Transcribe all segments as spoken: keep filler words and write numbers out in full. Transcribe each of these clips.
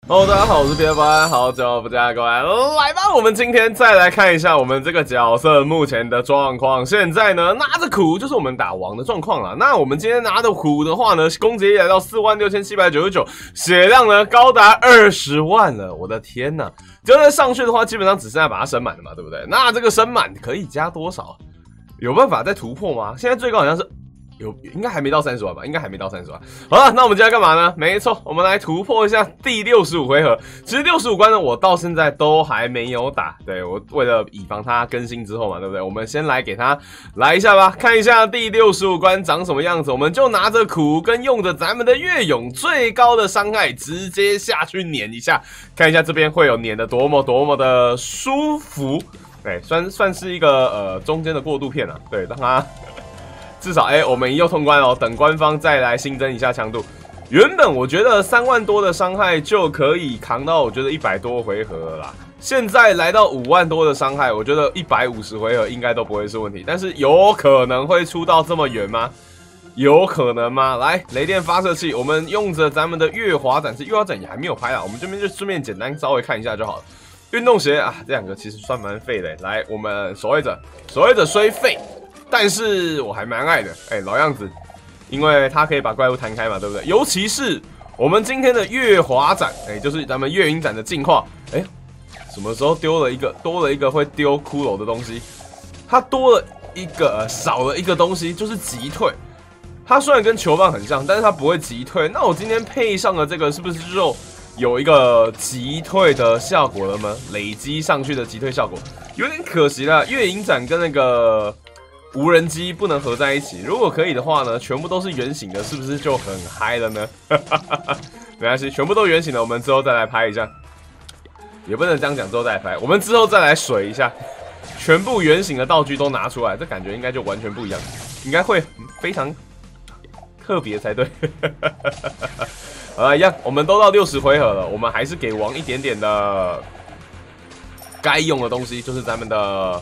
Hello， 大家好，我是边班，好久不见，各位来吧，我们今天再来看一下我们这个角色目前的状况。现在呢，拿着苦就是我们打王的状况了。那我们今天拿的苦的话呢，攻击力来到四万六千七百九十九，血量呢高达二十万了，我的天哪！就再上去的话，基本上只剩下把它升满了嘛，对不对？那这个升满可以加多少？有办法再突破吗？现在最高好像是。有应该还没到三十万吧，应该还没到三十万。好了，那我们接下来干嘛呢？没错，我们来突破一下第六十五回合。其实六十五关呢，我到现在都还没有打。对，我为了以防它更新之后嘛，对不对？我们先来给它来一下吧，看一下第六十五关长什么样子。我们就拿着苦跟用着咱们的月勇最高的伤害，直接下去碾一下，看一下这边会有碾的多么多么的舒服。对，算算是一个呃中间的过渡片啊。对，让它。至少，哎、欸，我们又通关哦。等官方再来新增一下强度。原本我觉得三万多的伤害就可以扛到，我觉得一百多回合了啦。现在来到五万多的伤害，我觉得一百五十回合应该都不会是问题。但是有可能会出到这么远吗？有可能吗？来，雷电发射器，我们用着咱们的月华展示，月华展也还没有拍啊，我们这边就顺便简单稍微看一下就好了。运动鞋啊，这两个其实算蛮废的。来，我们守卫者，守卫者虽废。但是我还蛮爱的，哎、欸，老样子，因为它可以把怪物弹开嘛，对不对？尤其是我们今天的月华斩，哎、欸，就是咱们月影斩的进化，哎、欸，什么时候丢了一个多了一个会丢骷髅的东西？它多了一个、呃、少了一个东西，就是击退。它虽然跟球棒很像，但是它不会击退。那我今天配上了这个，是不是就有一个击退的效果了吗？累积上去的击退效果，有点可惜啦。月影斩跟那个。无人机不能合在一起，如果可以的话呢，全部都是圆形的，是不是就很嗨了呢？没关系，全部都圆形的，我们之后再来拍一下。也不能这样讲，之后再来拍，我们之后再来水一下，全部圆形的道具都拿出来，这感觉应该就完全不一样，应该会非常特别才对。好了，一样，我们都到六十回合了，我们还是给王一点点的该用的东西，就是咱们的。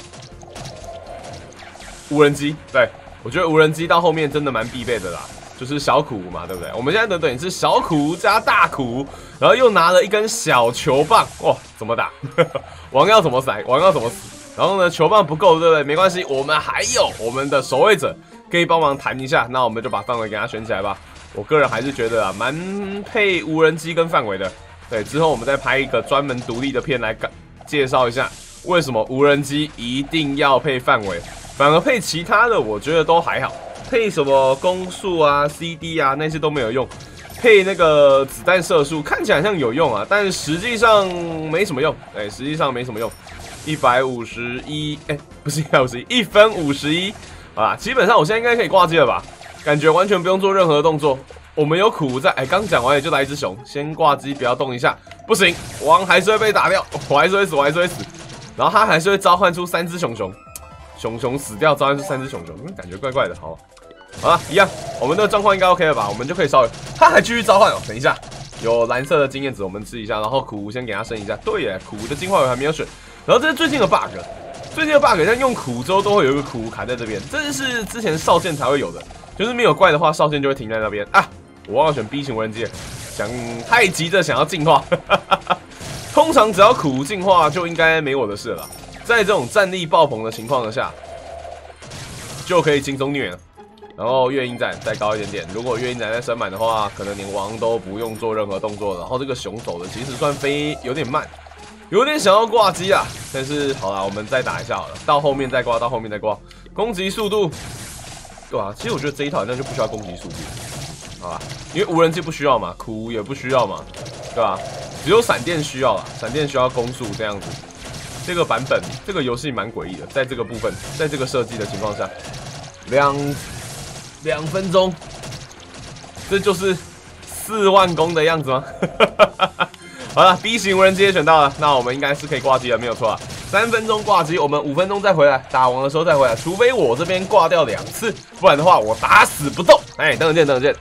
无人机，对我觉得无人机到后面真的蛮必备的啦，就是小苦嘛，对不对？我们现在的等于是小苦加大苦，然后又拿了一根小球棒，哇，怎么打？王要怎么甩？王要怎么死？然后呢，球棒不够，对不对？没关系，我们还有我们的守卫者可以帮忙弹一下，那我们就把范围给他选起来吧。我个人还是觉得啊，蛮配无人机跟范围的。对，之后我们再拍一个专门独立的片来介绍一下为什么无人机一定要配范围。反而配其他的，我觉得都还好。配什么攻速啊、C D 啊那些都没有用。配那个子弹射速看起来像有用啊，但实际上没什么用。哎、欸，实际上没什么用。一百五十一，哎，不是一百五十一，一分五十一啊！基本上我现在应该可以挂机了吧？感觉完全不用做任何动作。我们有苦在，哎，刚讲完也就来一只熊，先挂机，不要动一下。不行，王还是会被打掉，我还是会死，我还是会死。然后他还是会召唤出三只熊熊。熊熊死掉，召唤出三只熊熊，嗯，感觉怪怪的。好，好了，一样，我们的状况应该 OK 了吧？我们就可以稍微，他还继续召唤哦。等一下，有蓝色的经验值，我们吃一下，然后苦先给他升一下。对耶，苦的进化我还没有选。然后这是最近的 bug， 最近的 bug， 像用苦之后都会有一个苦卡在这边，这是之前少剑才会有的，就是没有怪的话，少剑就会停在那边啊。我忘了选 B 型无人机，想太急着想要进化，通常只要苦进化就应该没我的事了。在这种战力爆棚的情况下，就可以轻松虐了。然后月影斩再高一点点，如果月影斩再升满的话，可能连王都不用做任何动作了。然后这个熊走的其实算飞有点慢，有点想要挂机啊。但是好啦，我们再打一下好了，到后面再挂，到后面再挂。攻击速度，对啊，其实我觉得这一套好像就不需要攻击速度，好吧？因为无人机不需要嘛，苦也不需要嘛，对吧？只有闪电需要啦，闪电需要攻速这样子。这个版本，这个游戏蛮诡异的，在这个部分，在这个设计的情况下，两两分钟，这就是四万攻的样子吗？好了 ，B 型无人机也选到了，那我们应该是可以挂机了，没有错啊。三分钟挂机，我们五分钟再回来，打王的时候再回来，除非我这边挂掉两次，不然的话我打死不动。哎，等等见，等等见。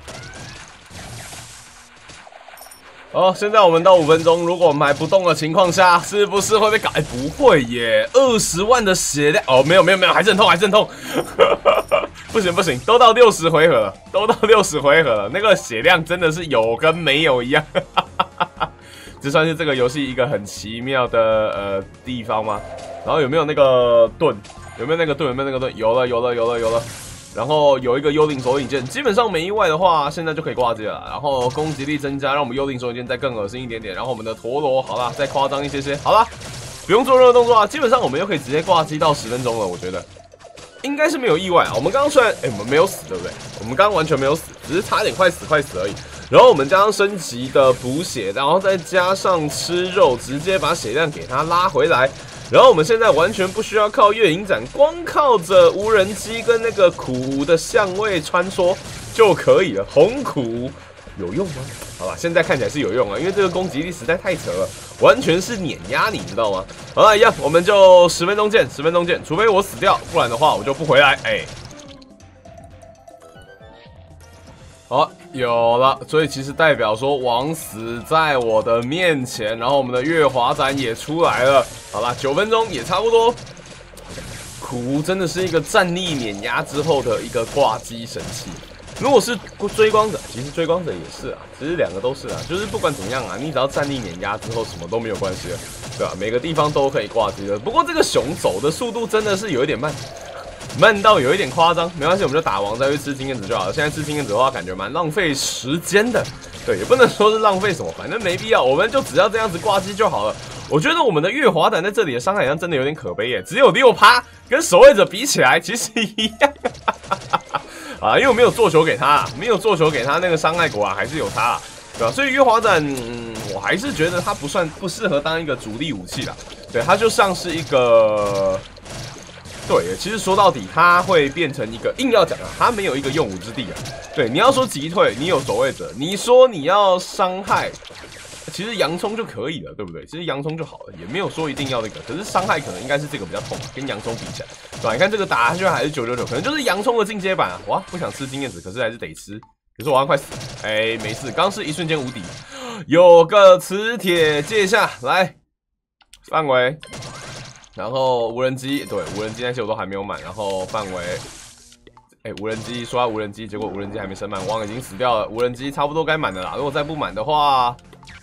好，现在我们到五分钟，如果我们还不动的情况下，是不是会被搞？哎、欸，不会耶，二十万的血量哦，没有没有没有，还是很痛，还是很痛。不行不行，都到六十回合了，都到六十回合了，那个血量真的是有跟没有一样。 这算是这个游戏一个很奇妙的呃地方吗？然后有没有那个盾？有没有那个盾？有没有那个盾？有了，有了，有了，有了。然后有一个幽灵手引剑，基本上没意外的话，现在就可以挂机了。然后攻击力增加，让我们幽灵手引剑再更恶心一点点。然后我们的陀螺，好啦，再夸张一些些，好啦，不用做任何动作啊，基本上我们就可以直接挂机到十分钟了。我觉得应该是没有意外啊。我们刚刚虽然，哎，我们没有死，对不对？我们刚刚完全没有死，只是差点快死快死而已。然后我们加上升级的补血，然后再加上吃肉，直接把血量给它拉回来。然后我们现在完全不需要靠月影斩，光靠着无人机跟那个苦无的相位穿梭就可以了。红苦有用吗？好吧，现在看起来是有用啊，因为这个攻击力实在太扯了，完全是碾压你，知道吗？好了，一样，我们就十分钟见，十分钟见，除非我死掉，不然的话我就不回来。哎，好，有了，所以其实代表说王死在我的面前，然后我们的月华斩也出来了。好啦，九分钟也差不多。苦真的是一个战力碾压之后的一个挂机神器。如果是追光者，其实追光者也是啊，其实两个都是啊，就是不管怎么样啊，你只要战力碾压之后，什么都没有关系了，对吧？每个地方都可以挂机的。不过这个熊走的速度真的是有一点慢。慢到有一点夸张，没关系，我们就打王再去吃经验值就好了。现在吃经验值的话，感觉蛮浪费时间的。对，也不能说是浪费什么，反正没必要，我们就只要这样子挂机就好了。我觉得我们的月华斩在这里的伤害好像真的有点可悲耶，只有 百分之六， 跟守卫者比起来其实一样。啊，因为我没有做球给他，没有做球给他，那个伤害果然还是有差，对吧？所以月华斩、嗯，我还是觉得它不算不适合当一个主力武器啦。对，它就像是一个。对，其实说到底，它会变成一个硬要讲啊，它没有一个用武之地啊。对，你要说击退，你有守卫者；你说你要伤害，其实洋葱就可以了，对不对？其实洋葱就好了，也没有说一定要那个。可是伤害可能应该是这个比较痛，跟洋葱比起来，对吧？你看这个打下去还是九九九，可能就是洋葱的进阶版啊。哇，不想吃经验值，可是还是得吃。可是我要快死了，哎，没事，刚是一瞬间无敌，有个磁铁借下来，范围。然后无人机，对，无人机那些我都还没有满。然后范围，哎，无人机说要无人机，结果无人机还没升满，王已经死掉了。无人机差不多该满了啦，如果再不满的话，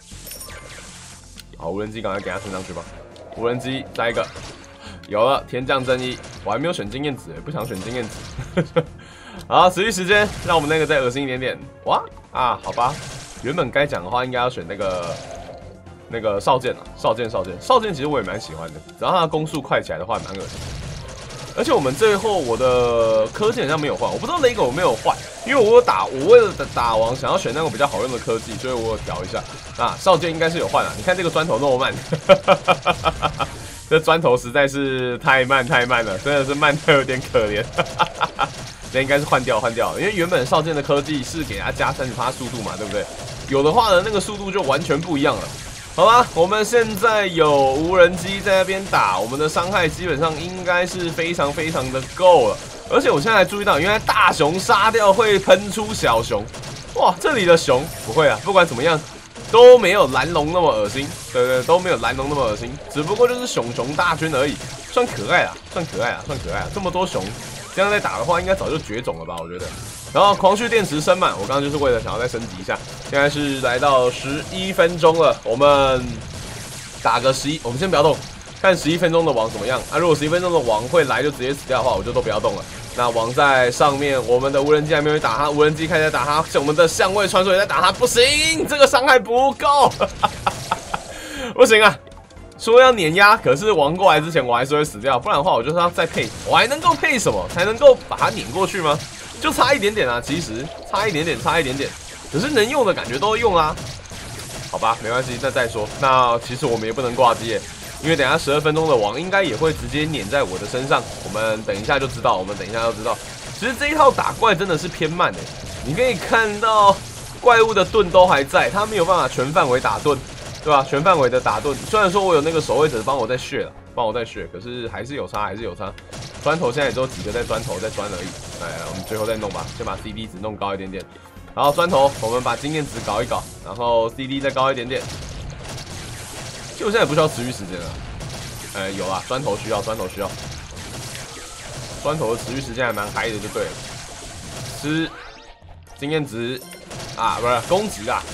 好，无人机赶快给它升上去吧。无人机再一个，有了，天降正义，我还没有选经验值，不想选经验值。好，持续时间，让我们那个再恶心一点点。哇啊，好吧，原本该讲的话应该要选那个。那个少剑啊，少剑少剑少剑，其实我也蛮喜欢的，只要它的攻速快起来的话，蛮恶心。而且我们最后我的科技好像没有换，我不知道哪个我没有换，因为我有打，我为了打王想要选那种比较好用的科技，所以我有调一下。啊，少剑应该是有换啊，你看这个砖头那么慢，这砖头实在是太慢太慢了，真的是慢得有点可怜。那应该是换掉换掉，因为原本少剑的科技是给它加 百分之三十 速度嘛，对不对？有的话呢，那个速度就完全不一样了。好吧，我们现在有无人机在那边打，我们的伤害基本上应该是非常非常的够了。而且我现在还注意到，原来大熊杀掉会喷出小熊，哇，这里的熊不会啊，不管怎么样都没有蓝龙那么恶心，对对，都没有蓝龙那么恶心，只不过就是熊熊大军而已，算可爱啦，算可爱啦，算可爱啦，这么多熊，这样再打的话，应该早就绝种了吧，我觉得。然后狂旭电池升满，我刚刚就是为了想要再升级一下。现在是来到十一分钟了，我们打个十一，我们先不要动，看十一分钟的王怎么样啊？如果十一分钟的王会来就直接死掉的话，我就都不要动了。那王在上面，我们的无人机还没有打他，无人机开始打他，我们的相位传说也在打他，不行，这个伤害不够，不行啊！说要碾压，可是王过来之前我还是会死掉，不然的话我就是要再配，我还能够配什么才能够把它碾过去吗？就差一点点啊，其实差一点点，差一点点，可是能用的感觉都用啦。好吧，没关系，那再说。那其实我们也不能挂机耶，因为等一下十二分钟的王应该也会直接碾在我的身上。我们等一下就知道，我们等一下就知道。其实这一套打怪真的是偏慢的，你可以看到怪物的盾都还在，它没有办法全范围打盾，对吧？全范围的打盾，虽然说我有那个守卫者帮我在血了，帮我在血，可是还是有差，还是有差。砖头现在也只有几个在砖头在砖而已，来，我们最后再弄吧，先把 C D 值弄高一点点，然后砖头我们把经验值搞一搞，然后 C D 再高一点点。其实我现在也不需要持续时间了，呃，有啊，砖头需要，砖头需要，砖头的持续时间还蛮嗨的，就对了。吃经验值啊，不是攻击啦，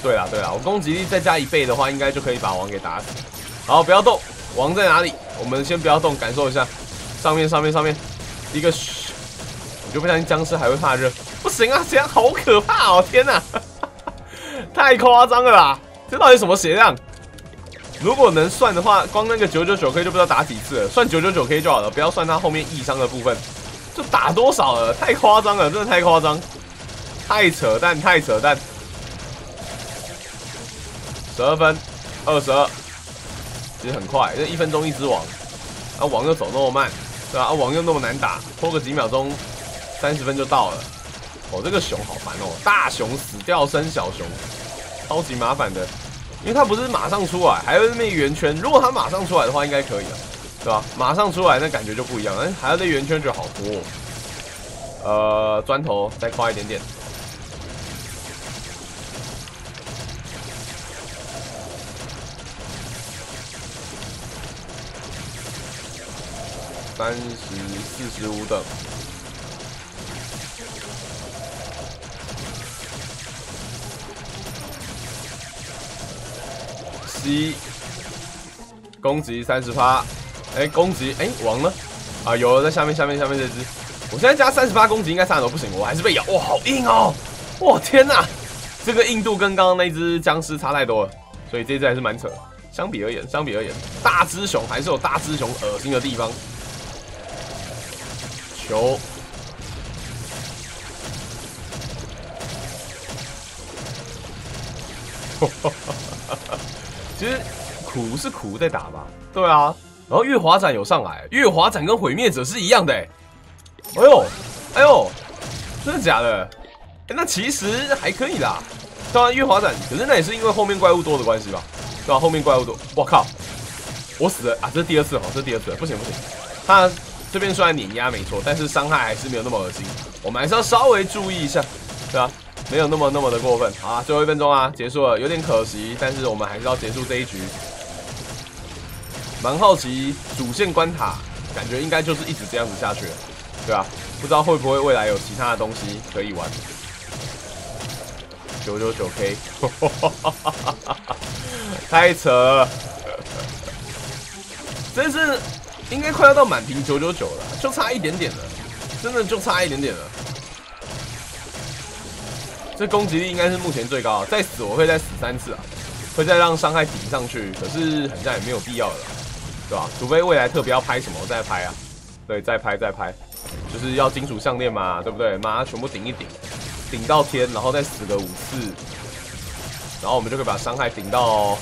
对啦对啦，我攻击力再加一倍的话，应该就可以把王给打死。好，不要动，王在哪里？我们先不要动，感受一下。上面上面上面，一个，我就不相信僵尸还会怕热。不行啊，这样好可怕哦！天哪，太夸张了啦！这到底什么血量？如果能算的话，光那个九九九 K 就不知道打几次了，算九九九 K 就好了，不要算他后面易伤的部分。就打多少了？太夸张了，真的太夸张，太扯淡，太扯淡。十二分，二十二，其实很快，这一分钟一只王，啊王又走那么慢，对吧？啊王又那么难打，拖个几秒钟，三十分就到了。哦，这个熊好烦哦，大熊死掉生小熊，超级麻烦的，因为它不是马上出来，还有那边圆圈，如果它马上出来的话，应该可以了。对吧？马上出来那感觉就不一样，哎，还要在圆圈就好多、哦。呃，砖头再快一点点。三十、四十五等。C， 攻击三十趴。哎、欸，攻击，哎、欸，王呢？啊，有了，在下面，下面，下面这只。我现在加三十八攻击，应该杀人都不行，我还是被咬。哇，好硬哦！哇，天哪，这个硬度跟刚刚那只僵尸差太多了，所以这只还是蛮扯。相比而言，相比而言，大只熊还是有大只熊恶心的地方。球，其实苦是苦在打吧？对啊。然后月华斩有上来，月华斩跟毁灭者是一样的哎、欸，哎呦，哎呦，真的假的？欸、那其实还可以啦。当然月华斩，可是那也是因为后面怪物多的关系吧？对吧、啊？后面怪物多，我靠，我死了啊！这是第二次哦，这是第二次了，不行不行。他这边虽然碾压没错，但是伤害还是没有那么恶心，我们还是要稍微注意一下，对吧、啊？没有那么那么的过分。好啊，最后一分钟啊，结束了，有点可惜，但是我们还是要结束这一局。蛮好奇主线关卡，感觉应该就是一直这样子下去了，对啊，不知道会不会未来有其他的东西可以玩。九九九 K， 太扯了，真是应该快要到满屏九九九了，就差一点点了，真的就差一点点了。这攻击力应该是目前最高的，再死我会再死三次啊，会再让伤害顶上去，可是好像也没有必要了啦。对吧？除非未来特别要拍什么，我再拍啊。对，再拍再拍，就是要金属项链嘛，对不对？马上全部顶一顶，顶到天，然后再死个五次，然后我们就可以把伤害顶到。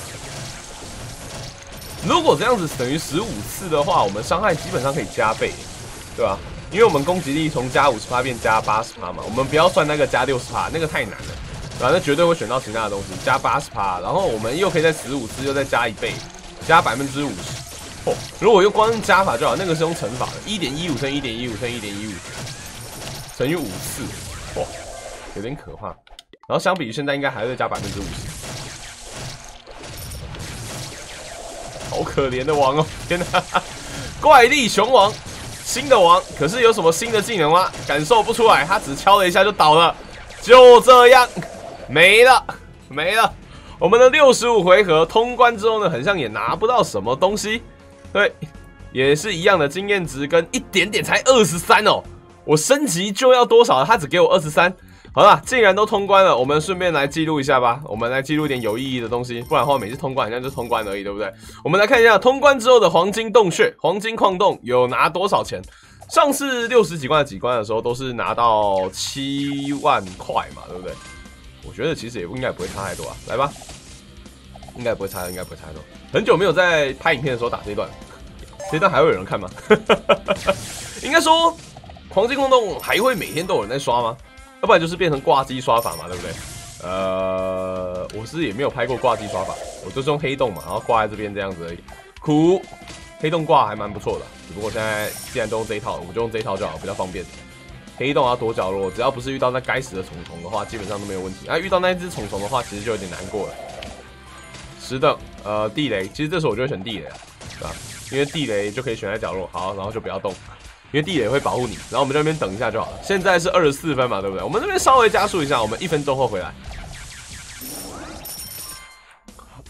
如果这样子等于十五次的话，我们伤害基本上可以加倍，对吧？因为我们攻击力从加五十趴变加八十趴嘛，我们不要算那个加六十趴，那个太难了，对吧？那绝对会选到其他的东西，加八十趴，然后我们又可以在十五次又再加一倍，加百分之五十。哦，如果用光用加法就好，那个是用乘法的， 一点一五 乘 一点一五 乘 一点一五 乘以五次，哇，有点可怕。然后相比于现在，应该还会加百分之五十。好可怜的王哦，天哪！怪力熊王，新的王，可是有什么新的技能吗？感受不出来，他只敲了一下就倒了，就这样没了，没了。我们的六十五回合通关之后呢，很像也拿不到什么东西。对，也是一样的经验值跟一点点，才二十三哦。我升级就要多少了？他只给我二十三。好了，既然都通关了，我们顺便来记录一下吧。我们来记录一点有意义的东西，不然的话每次通关好像就通关而已，对不对？我们来看一下通关之后的黄金洞穴、黄金矿洞有拿多少钱。上次六十几关的几关的时候都是拿到七万块嘛，对不对？我觉得其实也应该不会差太多啊。来吧，应该不会差，应该不会差太多。很久没有在拍影片的时候打这一段，这一段还会有人看吗？应该说，黄金矿洞还会每天都有人在刷吗？要不然就是变成挂机刷法嘛，对不对？呃，我是也没有拍过挂机刷法，我就是用黑洞嘛，然后挂在这边这样子而已。苦，黑洞挂还蛮不错的，只不过现在既然都用这一套，我们就用这一套就好，比较方便。黑洞要躲角落，只要不是遇到那该死的虫虫的话，基本上都没有问题。啊，遇到那只虫虫的话，其实就有点难过了。十等，呃，地雷，其实这时候我就会选地雷了，对吧？因为地雷就可以选在角落，好，然后就不要动，因为地雷会保护你。然后我们在那边等一下就好了。现在是二十四分嘛，对不对？我们这边稍微加速一下，我们一分钟后回来。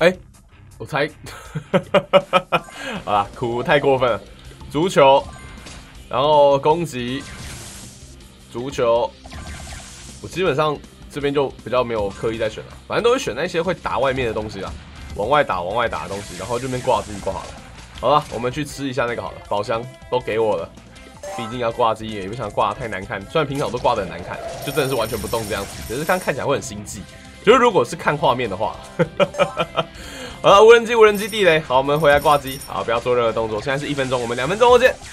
哎、欸，我猜，好啦，苦太过分了。足球，然后攻击，足球，我基本上这边就比较没有刻意在选了，反正都会选那些会打外面的东西啊，往外打、往外打的东西，然后这边挂自己挂好了。好了，我们去吃一下那个好了，宝箱都给我了。 毕竟要挂机，也不想挂得太难看。虽然平常都挂得很难看，就真的是完全不动这样子，只是刚看起来会很心悸。就是如果是看画面的话，好了，无人机，无人机地雷。好，我们回来挂机。好，不要做任何动作。现在是一分钟，我们两分钟后见。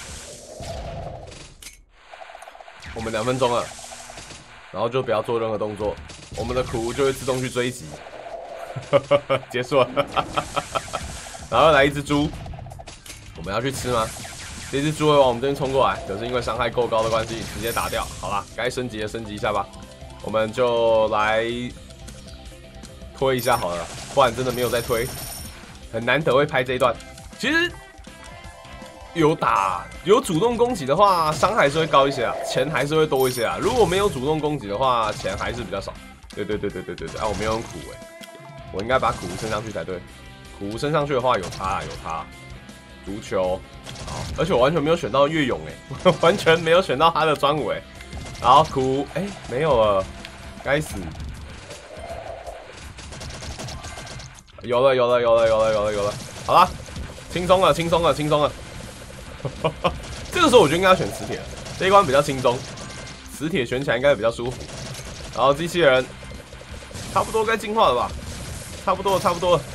我们两分钟了，然后就不要做任何动作，我们的苦就会自动去追击。结束了。然后来一只猪，我们要去吃吗？ 这只猪会往我们这边冲过来，可是因为伤害够高的关系，直接打掉。好啦，该升级的升级一下吧，我们就来推一下好了，不然真的没有再推，很难得会拍这一段。其实有打有主动攻击的话，伤害是会高一些啊，钱还是会多一些啊。如果没有主动攻击的话，钱还是比较少。对对对对对对对，啊，我没有用苦哎、欸，我应该把苦升上去才对。苦升上去的话有差有差。 足球，好，而且我完全没有选到越勇哎，完全没有选到他的专武哎，然后苦哎没有了，该死，有了有了有了有了有了有了，好了，轻松了轻松了轻松了，这个时候我就应该要选磁铁了，这一关比较轻松，磁铁选起来应该比较舒服，然后机器人差不多该进化了吧，差不多了差不多了。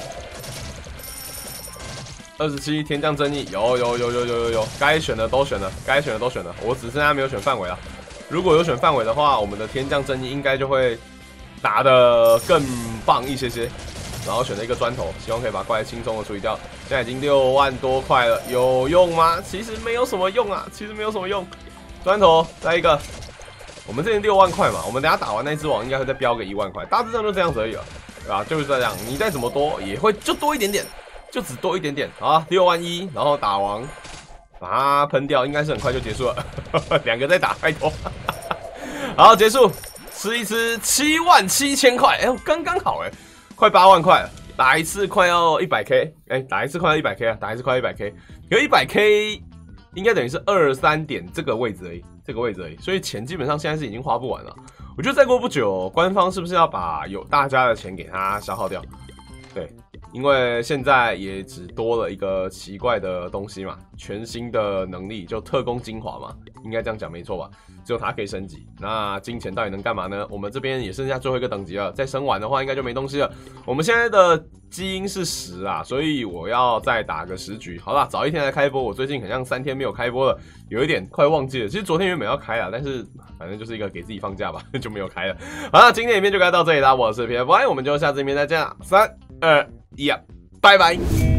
二十七天降正义，有有有有有有有，该选的都选了，该选的都选了，我只剩下没有选范围了。如果有选范围的话，我们的天降正义应该就会打得更棒一些些。然后选了一个砖头，希望可以把怪轻松的处理掉。现在已经六万多块了，有用吗？其实没有什么用啊，其实没有什么用。砖头再一个，我们这边六万块嘛，我们等下打完那只网应该会再标个一万块，大致上就这样子而已了，对吧？就是这样，你再怎么多也会就多一点点。 就只多一点点啊，六万一，然后打王，把它喷掉，应该是很快就结束了。两个再打，拜托。好，结束，吃一吃，七万七千块，哎，刚刚好哎，快八万块了，打一次快要一百 K， 哎，打一次快要一百 K 啊，打一次快要一百 K， 有一百 K 应该等于是二三点这个位置而已，这个位置而已，所以钱基本上现在是已经花不完了。我觉得再过不久，官方是不是要把有大家的钱给它消耗掉？对。 因为现在也只多了一个奇怪的东西嘛，全新的能力就特工精华嘛，应该这样讲没错吧？只有它可以升级。那金钱到底能干嘛呢？我们这边也剩下最后一个等级了，再升完的话应该就没东西了。我们现在的基因是十啊，所以我要再打个十局。好啦，早一天来开播，我最近好像三天没有开播了，有一点快忘记了。其实昨天原本要开啊，但是反正就是一个给自己放假吧，就没有开了。好了，今天影片就该到这里啦，我是 P F Y， 我们就下次影片再见啦，三二。 Yeah， 拜拜。